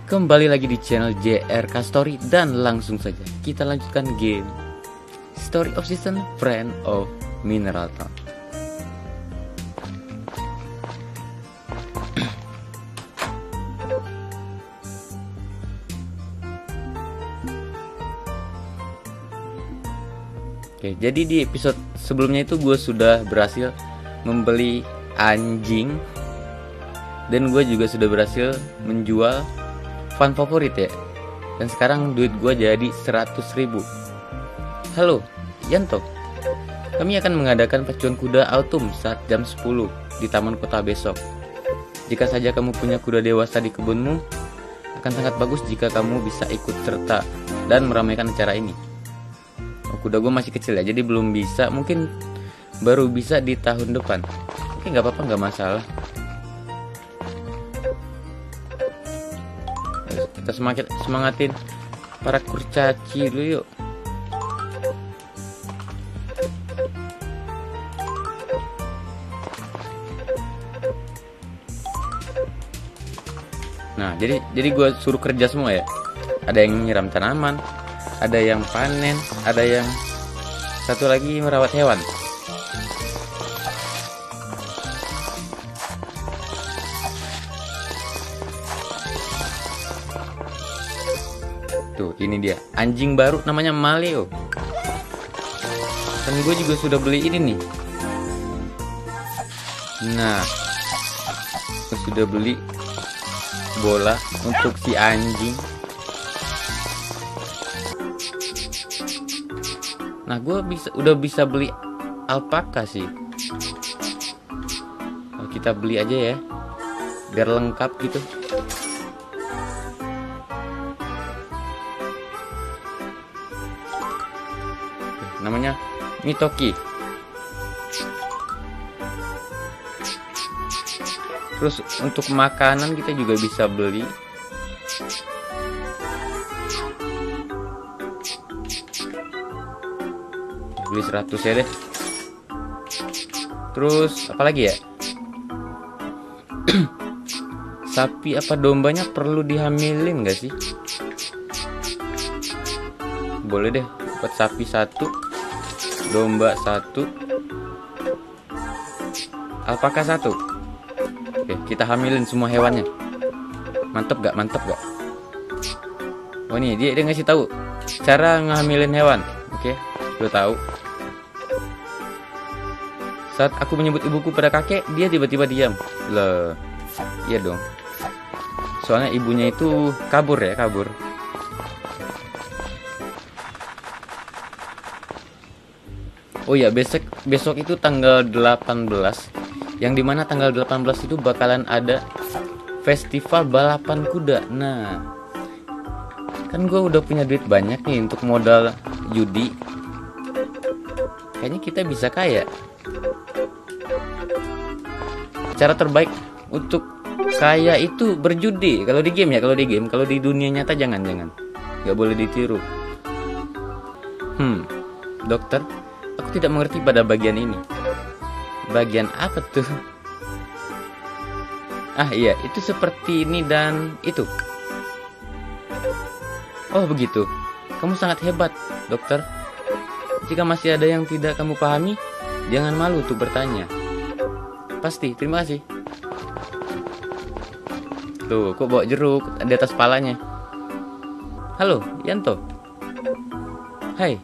Kembali lagi di channel JRK Story dan langsung saja kita lanjutkan game Story of Season Friend of Mineral Town. Oke, jadi di episode sebelumnya itu gue sudah berhasil membeli anjing dan gue juga sudah berhasil menjual fan favorit ya. Dan sekarang duit gue jadi 100.000. Halo Yanto, kami akan mengadakan pacuan kuda autumn saat jam 10 di taman kota besok. Jika saja kamu punya kuda dewasa di kebunmu, akan sangat bagus jika kamu bisa ikut serta dan meramaikan acara ini. Kuda gue masih kecil ya, jadi belum bisa, mungkin baru bisa di tahun depan. Oke, gak apa-apa, gak masalah. Kita semangatin para kurcaci dulu yuk. Nah, jadi gue suruh kerja semua ya. Ada yang menyiram tanaman, ada yang panen, ada yang satu lagi merawat hewan. Tuh, ini dia anjing baru namanya Maleo. Dan gue juga sudah beli ini nih. Nah, gue sudah beli bola untuk si anjing. Nah, gue udah bisa beli alpaka sih. Nah, kita beli aja ya, biar lengkap gitu. Namanya Mitoki. Terus untuk makanan kita juga bisa beli. Beli 100 ya deh. Terus apa lagi ya? Sapi apa dombanya perlu dihamilin gak sih? Boleh deh, buat sapi 1, domba 1, alpaka 1. Oke, kita hamilin semua hewannya. Mantep gak? Mantep gak? Oh nih, dia ngasih tahu cara ngehamilin hewan. Oke, udah tahu. Saat aku menyebut ibuku pada kakek, dia tiba-tiba diam. Loh, iya dong. Soalnya ibunya itu kabur ya, kabur. Oh ya, besok itu tanggal 18, yang dimana tanggal 18 itu bakalan ada festival balapan kuda. Nah, kan gue udah punya duit banyak nih untuk modal judi. Kayaknya kita bisa kaya. Cara terbaik untuk kaya itu berjudi. Kalau di game ya, kalau di dunia nyata jangan. Gak boleh ditiru. Dokter, aku tidak mengerti pada bagian ini. Bagian apa tuh? Ah iya, itu seperti ini dan itu. Oh begitu. Kamu sangat hebat, dokter. Jika masih ada yang tidak kamu pahami, jangan malu untuk bertanya. Pasti, terima kasih. Tuh, kok bawa jeruk di atas palanya. Halo, Yanto. Hai.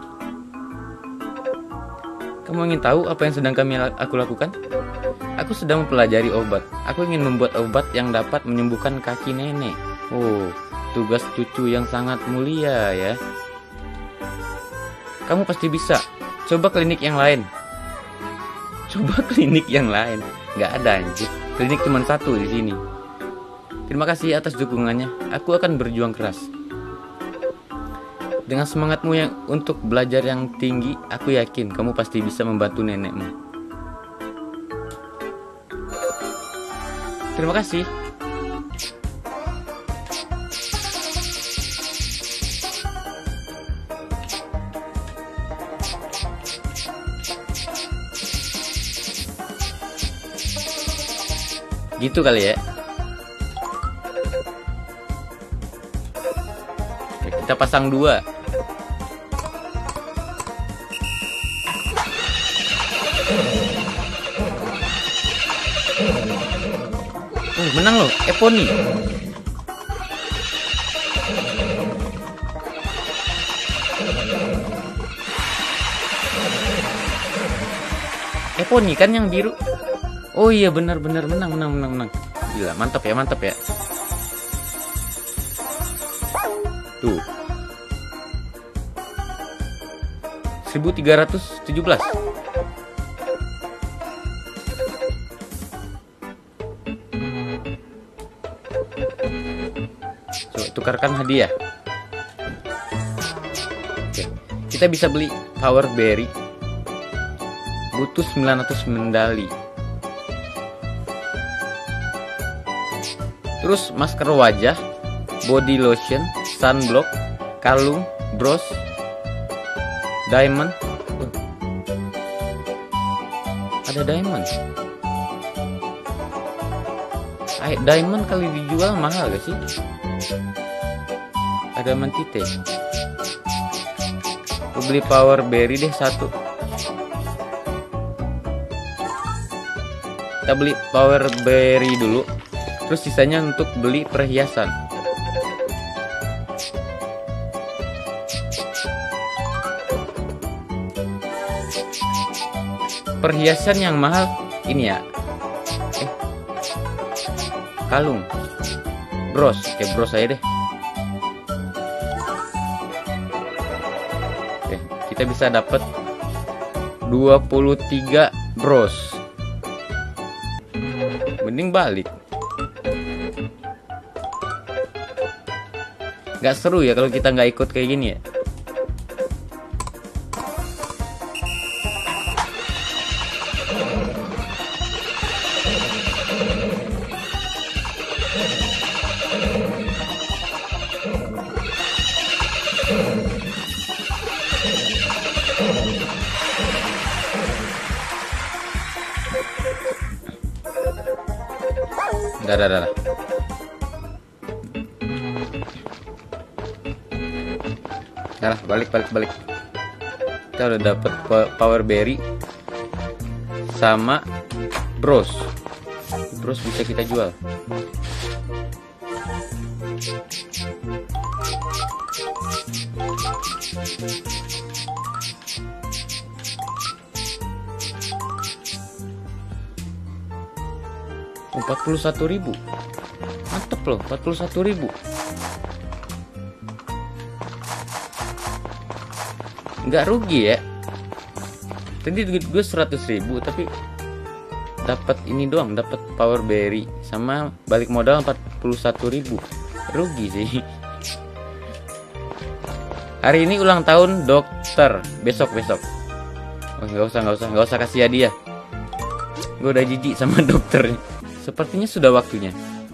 Kamu ingin tahu apa yang sedang aku lakukan? Aku sedang mempelajari obat. Aku ingin membuat obat yang dapat menyembuhkan kaki nenek. Oh, tugas cucu yang sangat mulia ya. Kamu pasti bisa. Coba klinik yang lain. Nggak ada anjir. Klinik cuma 1 di sini. Terima kasih atas dukungannya. Aku akan berjuang keras. Dengan semangatmu yang untuk belajar yang tinggi, aku yakin kamu pasti bisa membantu nenekmu. Terima kasih. Gitu kali ya. Kita pasang 2. Menang loh, Epony. Epony kan yang biru. Oh iya benar menang. Gila, mantap ya. Tuh. 1317. Coba tukarkan hadiah. Oke. Kita bisa beli Power Berry. Butuh 900 medali. Terus masker wajah, body lotion, sunblock, kalung, bros, diamond. Ada diamond. Diamond kali dijual mahal gak sih? Ada mentite. Aku beli Power Berry deh 1. Kita beli Power Berry dulu. Terus sisanya untuk beli perhiasan. Perhiasan yang mahal ini ya. Kalung. Bros. Oke, bros aja deh. Oke, kita bisa dapat 23 bros. Mending balik. Gak seru ya kalau kita nggak ikut kayak gini ya. Dah. Nah, balik. Kita udah dapet Power Berry sama bros. Bros bisa kita jual. Oh, 41.000. Mantep loh, 41.000. Nggak rugi ya. Tadi duit gue 100.000 tapi dapat ini doang, dapat Power Berry sama balik modal 41.000. Rugi sih. Hari ini ulang tahun dokter. Besok. Oh, nggak usah kasih hadiah. Gue udah jijik sama dokternya. Sepertinya sudah waktunya.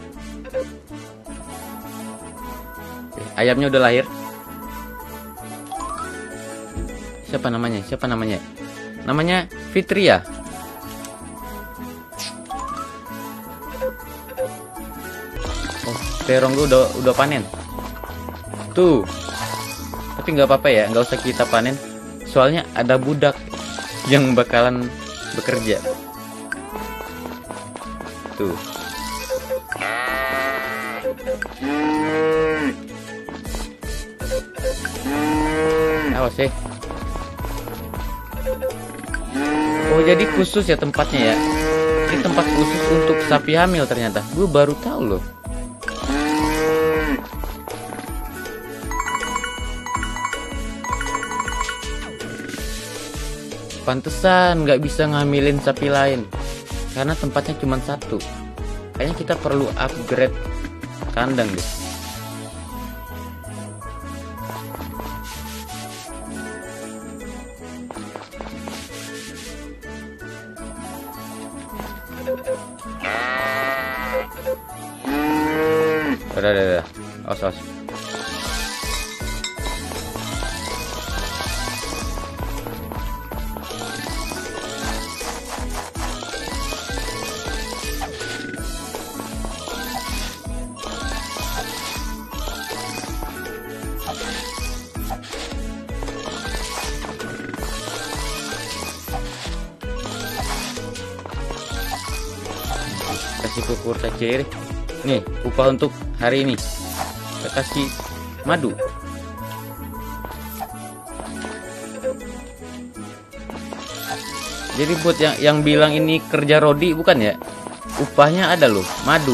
Ayamnya udah lahir. Siapa namanya? Namanya Fitria. Oh, terong gue udah panen. Tuh. Tapi nggak apa-apa ya, nggak usah kita panen. Soalnya ada budak yang bakalan bekerja. Tuh. Awas ya. Oh, jadi khusus ya tempatnya ya. Ini tempat khusus untuk sapi hamil ternyata. Gue baru tahu loh. Pantesan nggak bisa ngambilin sapi lain. Karena tempatnya cuma 1. Kayaknya kita perlu upgrade kandang deh. Udah. Awas. kasih ke kurcaci. Nih, upah untuk hari ini. Kita kasih madu. Jadi buat yang bilang ini kerja Rodi, bukan ya? Upahnya ada loh, madu.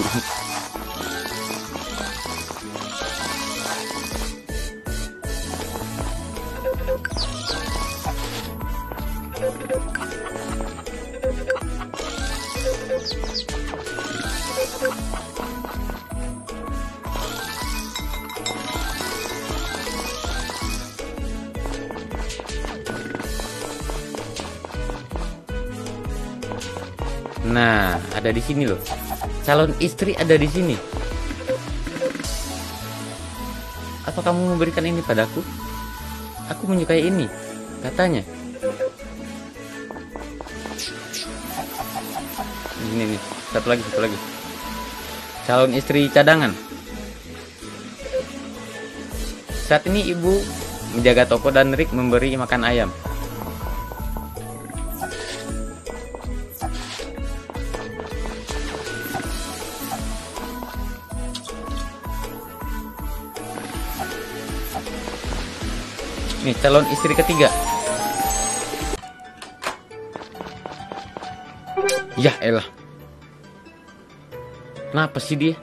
Nah, ada di sini loh. Calon istri ada di sini. Apa kamu memberikan ini padaku? Aku menyukai ini, katanya. Ini nih, satu lagi. Calon istri cadangan. Saat ini ibu menjaga toko dan Rick memberi makan ayam. Nih, calon istri ketiga. Ya elah. Kenapa sih dia?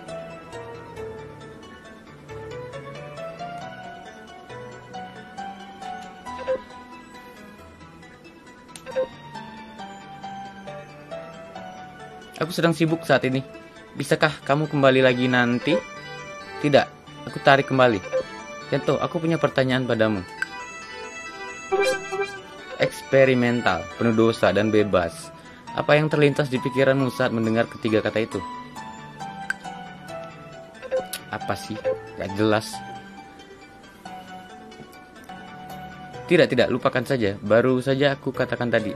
Aku sedang sibuk saat ini. Bisakah kamu kembali lagi nanti? Tidak, aku tarik kembali. Kento, aku punya pertanyaan padamu. Eksperimental, penuh dosa dan bebas. Apa yang terlintas di pikiranmu saat mendengar ketiga kata itu? Apa sih? Gak jelas. Tidak, lupakan saja. Baru saja aku katakan tadi.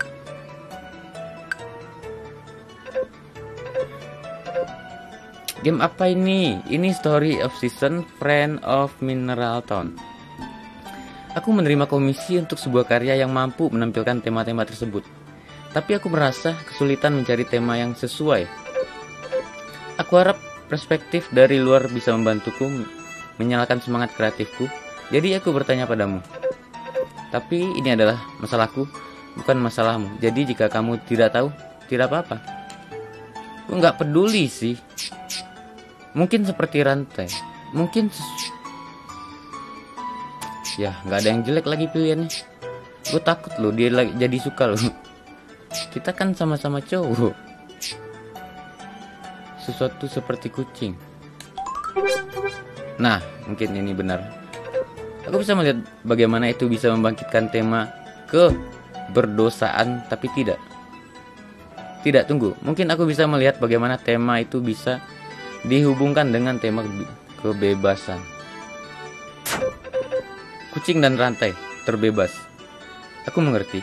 Game apa ini? Ini Story of Season, Friend of Mineral Town. Aku menerima komisi untuk sebuah karya yang mampu menampilkan tema-tema tersebut. Tapi aku merasa kesulitan mencari tema yang sesuai. Aku harap perspektif dari luar bisa membantuku menyalakan semangat kreatifku. Jadi aku bertanya padamu. Tapi ini adalah masalahku, bukan masalahmu. Jadi jika kamu tidak tahu, tidak apa-apa. Aku nggak peduli sih. Mungkin seperti rantai. Mungkin ya, nggak ada yang jelek lagi pilihannya. Gue takut loh dia lagi jadi suka loh. Kita kan sama-sama cowok. Sesuatu seperti kucing. Nah, mungkin ini benar. Aku bisa melihat bagaimana itu bisa membangkitkan tema keberdosaan, tapi tidak. Tidak, tunggu. Mungkin aku bisa melihat bagaimana tema itu bisa dihubungkan dengan tema kebebasan. Kucing dan rantai, terbebas. Aku mengerti.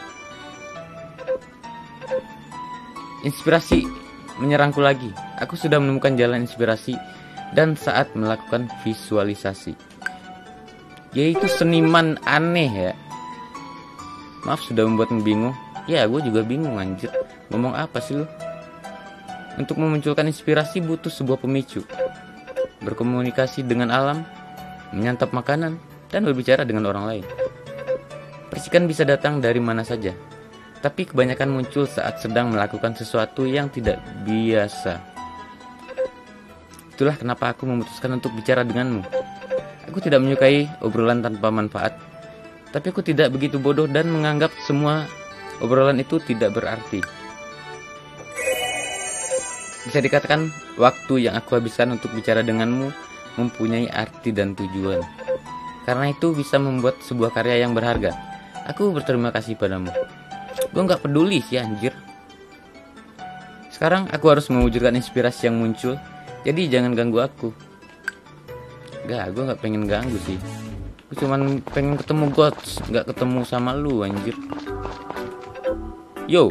Inspirasi menyerangku lagi. Aku sudah menemukan jalan inspirasi dan saat melakukan visualisasi. Yaitu seniman aneh ya. Maaf sudah membuatmu bingung. Ya, gue juga bingung anjir. Ngomong apa sih lu? Untuk memunculkan inspirasi butuh sebuah pemicu. Berkomunikasi dengan alam, menyantap makanan, dan berbicara dengan orang lain. Percikan bisa datang dari mana saja, tapi kebanyakan muncul saat sedang melakukan sesuatu yang tidak biasa. Itulah kenapa aku memutuskan untuk bicara denganmu. Aku tidak menyukai obrolan tanpa manfaat, tapi aku tidak begitu bodoh dan menganggap semua obrolan itu tidak berarti. Bisa dikatakan waktu yang aku habiskan untuk bicara denganmu mempunyai arti dan tujuan. Karena itu bisa membuat sebuah karya yang berharga. Aku berterima kasih padamu. Gue gak peduli sih anjir. Sekarang aku harus mewujudkan inspirasi yang muncul. Jadi jangan ganggu aku. Gak, gue gak pengen ganggu sih. Gue cuman pengen ketemu Gods, gak ketemu sama lu anjir. Yo,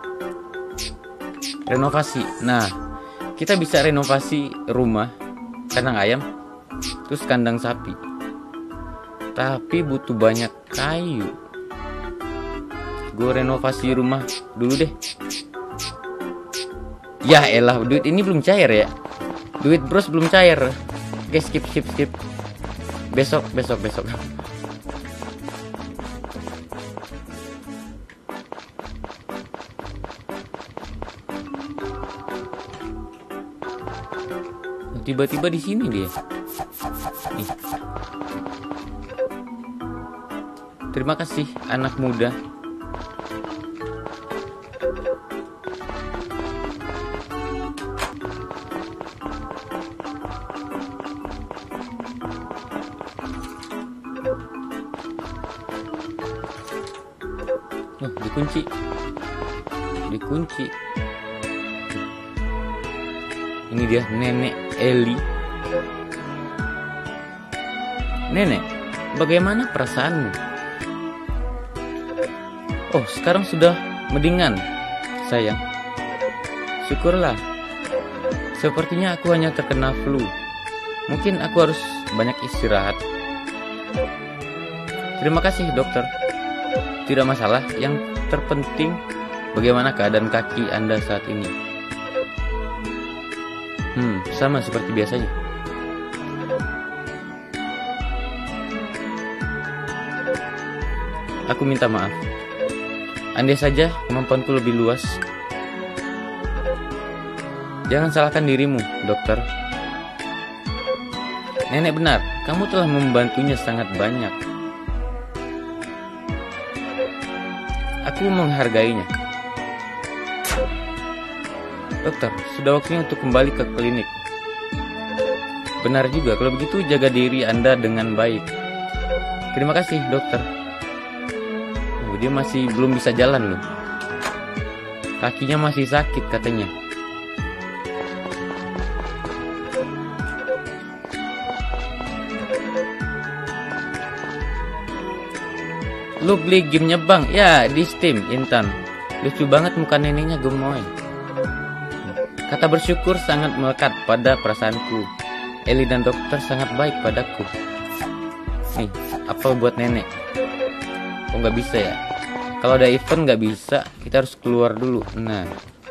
renovasi. Nah, kita bisa renovasi rumah, kandang ayam, terus kandang sapi. Tapi butuh banyak kayu. Gue renovasi rumah dulu deh. Ya elah, duit ini belum cair ya. Duit bros belum cair. Oke, skip. Besok. Tiba-tiba di sini dia. Nih. Terima kasih anak muda. Oh, dikunci. Ini dia Nenek Eli. Nenek, bagaimana perasaanmu? Oh, sekarang sudah mendingan, sayang. Syukurlah. Sepertinya aku hanya terkena flu. Mungkin aku harus banyak istirahat. Terima kasih, dokter. Tidak masalah, yang terpenting bagaimana keadaan kaki Anda saat ini. Sama seperti biasanya. Aku minta maaf. Andai saja kemampuanku lebih luas. Jangan salahkan dirimu, dokter. Nenek benar, kamu telah membantunya sangat banyak. Aku menghargainya. Dokter, sudah waktunya untuk kembali ke klinik. Benar juga, kalau begitu jaga diri Anda dengan baik. Terima kasih, dokter. Oh, dia masih belum bisa jalan loh. Kakinya masih sakit katanya. Lu beli gamenya bang? Ya, di Steam, Intan. Lucu banget muka neneknya gemoy. Kata bersyukur sangat melekat pada perasaanku. Eli dan dokter sangat baik padaku. Nih, apel buat nenek. Oh, nggak bisa ya? Kalau ada event nggak bisa, kita harus keluar dulu. Nah.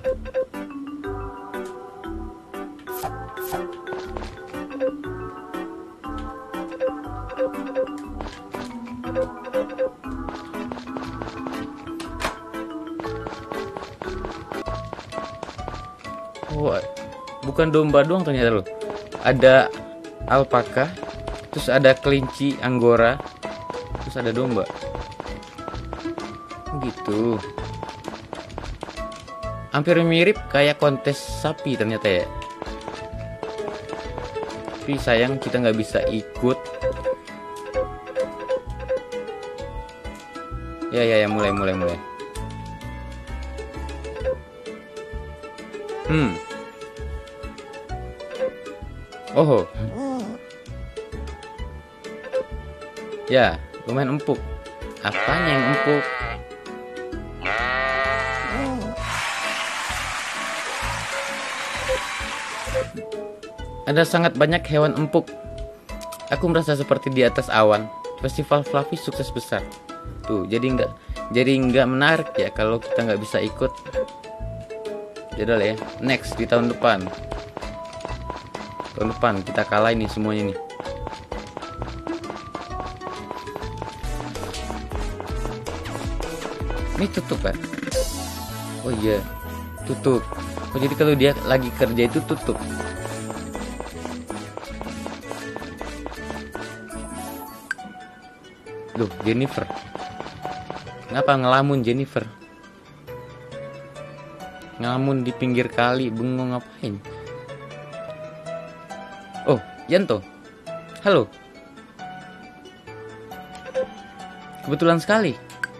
Oh, bukan domba doang ternyata loh. Ada alpaka, terus ada kelinci Anggora, terus ada domba. Gitu. Hampir mirip kayak kontes sapi ternyata ya. Tapi sayang kita nggak bisa ikut. Ya mulai. Oh. Ya, lumayan empuk. Apanya yang empuk? Ada sangat banyak hewan empuk. Aku merasa seperti di atas awan. Festival Fluffy sukses besar. Tuh, jadi nggak menarik ya kalau kita nggak bisa ikut. Jadwal ya. Next di tahun depan. Tahun depan kita kalah ini semuanya nih. Ini tutup kan? Oh iya, tutup. Oh, jadi kalau dia lagi kerja itu tutup. Loh, Jennifer. Kenapa ngelamun Jennifer? Ngelamun di pinggir kali, bengong ngapain? Oh, Yanto. Halo. Kebetulan sekali.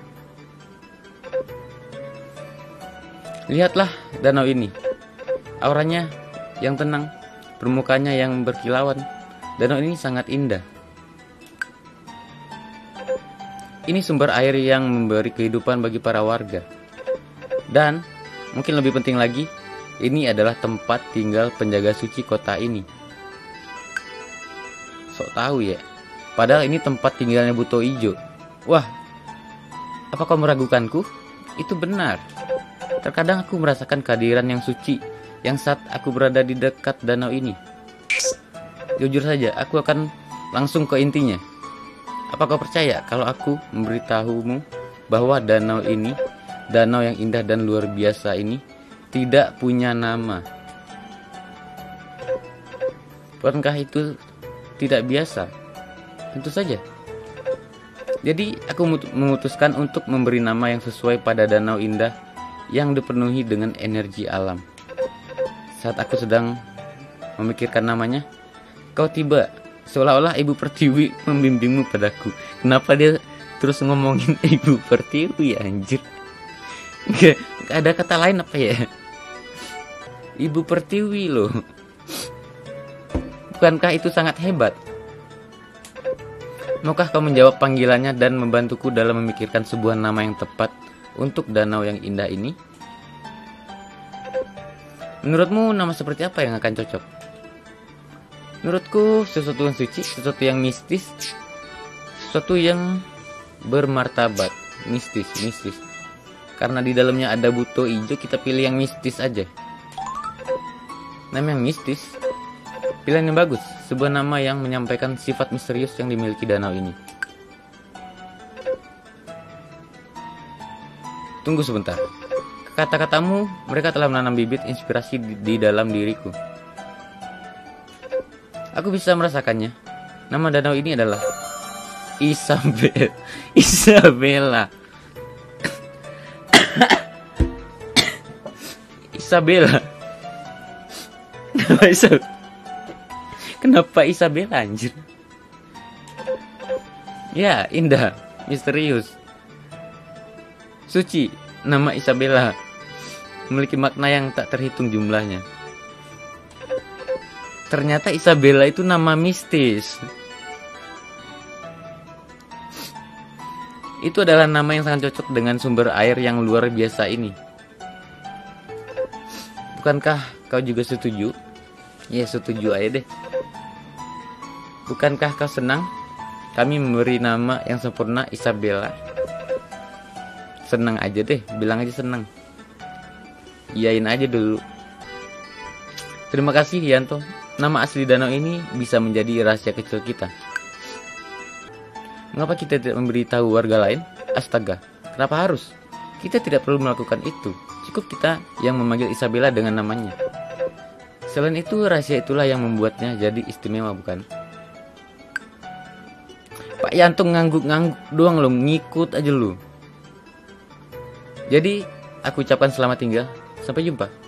Lihatlah danau ini. Auranya yang tenang, permukaannya yang berkilauan. Danau ini sangat indah. Ini sumber air yang memberi kehidupan bagi para warga. Dan mungkin lebih penting lagi, ini adalah tempat tinggal penjaga suci kota ini. Sok tahu ya. Padahal ini tempat tinggalnya Buto Ijo. Wah, apa kau meragukanku? Itu benar. Terkadang aku merasakan kehadiran yang suci yang saat aku berada di dekat danau ini. Jujur saja, aku akan langsung ke intinya. Apa kau percaya kalau aku memberitahumu bahwa danau ini, danau yang indah dan luar biasa ini, tidak punya nama? Bukankah itu tidak biasa? Tentu saja. Jadi aku memutuskan untuk memberi nama yang sesuai pada danau indah yang dipenuhi dengan energi alam. Saat aku sedang memikirkan namanya, kau tiba, seolah-olah Ibu Pertiwi membimbingmu padaku. Kenapa dia terus ngomongin Ibu Pertiwi, anjir? Gak ada kata lain apa ya? Ibu Pertiwi loh. Bukankah itu sangat hebat? Maukah kau menjawab panggilannya dan membantuku dalam memikirkan sebuah nama yang tepat untuk danau yang indah ini? Menurutmu nama seperti apa yang akan cocok? Menurutku sesuatu yang suci, sesuatu yang mistis, sesuatu yang bermartabat. Mistis. Karena di dalamnya ada buto hijau, kita pilih yang mistis aja. Nama yang mistis, pilihan yang bagus, sebuah nama yang menyampaikan sifat misterius yang dimiliki danau ini. Tunggu sebentar. Kata-katamu, mereka telah menanam bibit inspirasi di dalam diriku. Aku bisa merasakannya. Nama danau ini adalah Isabella. Isabella. Kenapa Isabella, anjir? Ya, indah, misterius, suci. Nama Isabella memiliki makna yang tak terhitung jumlahnya. Ternyata Isabella itu nama mistis. Itu adalah nama yang sangat cocok dengan sumber air yang luar biasa ini. Bukankah kau juga setuju? Ya, setuju aja deh. Bukankah kau senang kami memberi nama yang sempurna Isabella? Senang aja deh, bilang aja senang. Iyain aja dulu. Terima kasih Yanto. Nama asli danau ini bisa menjadi rahasia kecil kita. Mengapa kita tidak memberitahu warga lain? Astaga, kenapa harus? Kita tidak perlu melakukan itu. Cukup kita yang memanggil Isabella dengan namanya. Selain itu, rahasia itulah yang membuatnya jadi istimewa, bukan? Pak Yanto ngangguk-ngangguk doang lo, ngikut aja lu. Jadi, aku ucapkan selamat tinggal. Sampai jumpa.